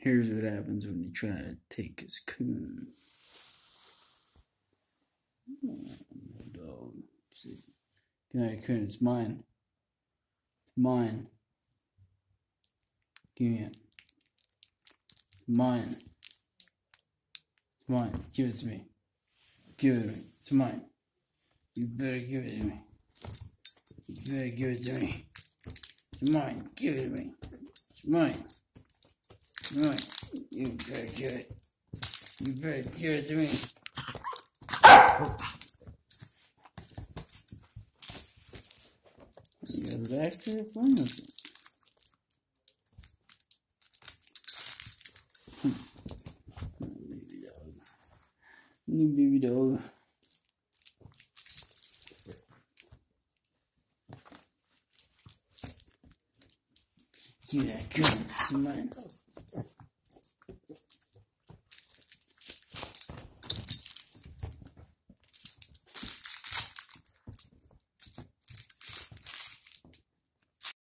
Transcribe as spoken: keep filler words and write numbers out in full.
Here's what happens when you try to take his coon. Oh, dog. Good night, coon. It's mine. It's mine. Give me it. It's mine. It's mine. Give it to me. Give it to me. It's mine. You better give it to me. You better give it to me. It's mine. Give it to me. It's mine. It's mine. You better give it. You better give it to me. You got it back there? Fine with it. Baby dog. New baby dog. Give that gun. It's mine.